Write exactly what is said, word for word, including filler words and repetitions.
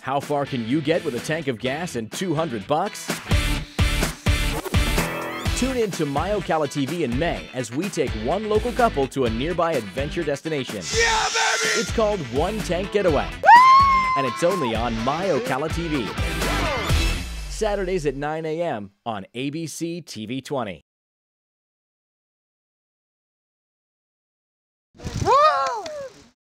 How far can you get with a tank of gas and two hundred bucks? Tune in to My Ocala T V in May as we take one local couple to a nearby adventure destination. Yeah, baby! It's called One Tank Getaway, and it's only on My Ocala T V. Saturdays at nine A M on A B C T V twenty.